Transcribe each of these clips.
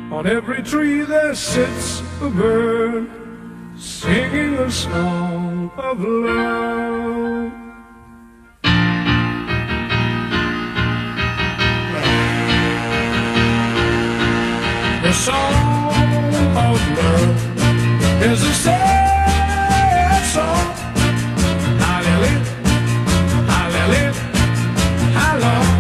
On every tree there sits a bird, singing a song of love. The song of love is a sad song. Hallelujah, hallelujah, hallelujah.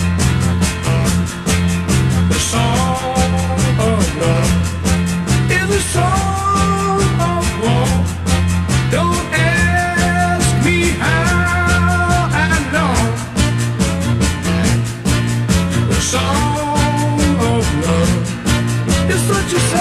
The song of love is a song of war. Don't ask me how I know. The song of love is such a sad